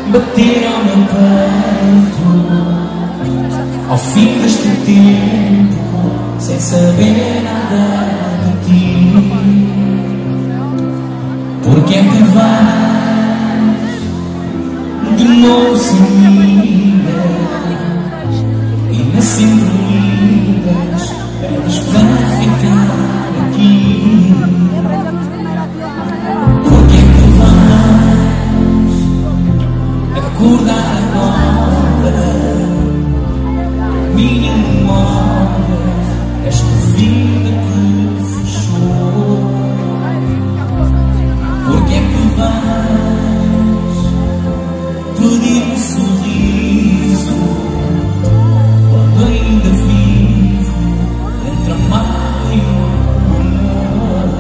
bater ao meu peito ao fim deste tempo, sem saber nada de ti. Porque é que vais de novo sem mim e me sempre ligas, pedes para ficar aqui. Porque é que vais acordar agora minha memória, esta vida que fechou? Porque é que vais pedir um sorriso quando ainda vivo entre a mágoa e o amor?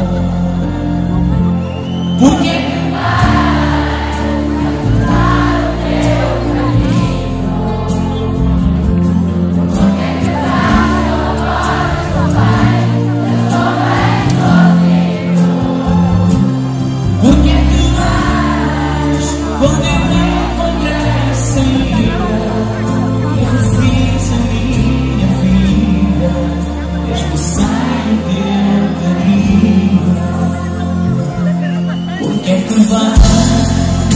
Porque é que vais mudar o teu caminho? Porque é que vais agora estou bem sozinho? Porque é que vais quando eu encontrei a saída e refiz a minha vida, expressei o teu carinho? Porque é que vais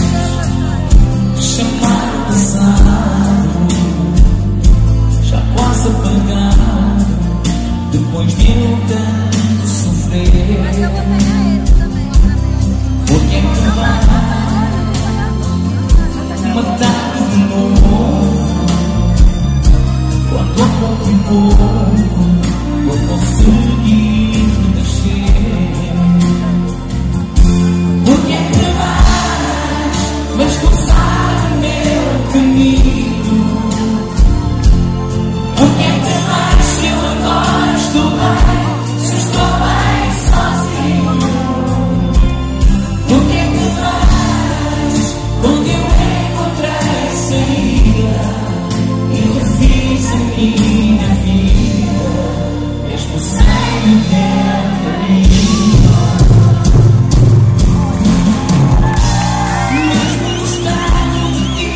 chamar o passado, já quase apagado, depois de eu tanto sofrer? Porque é que vais matar de novo, quando a pouco e pouco vou conseguir renascer? Porque é que vais começar o meu caminho? Porque é que vais, se eu agora estou bem, se estou bem sozinho? Porque é que vais quando eu encontrei a saída e refiz a minha vida, mesmo sem o teu carinho? Mesmo no estado de ti,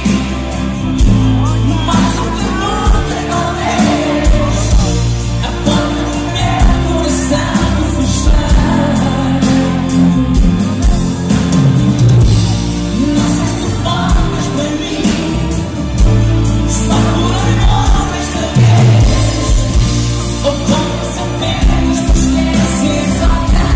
mais um que nunca talvez, a porta do meu coração fechar. Não sei se voltas para mim, só por amor desta vez, ou voltas apenas para esquecer só cá.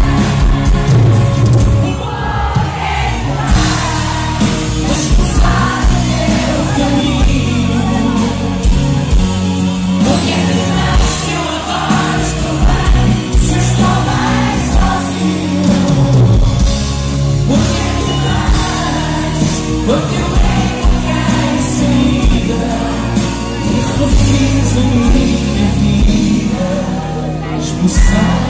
Vais cruzar o meu caminho? Porque é que vais, se eu agora estou bem, se estou bem sozinho? Porque é que vais quando eu encontrei a saída e refiz a minha vida, expulsar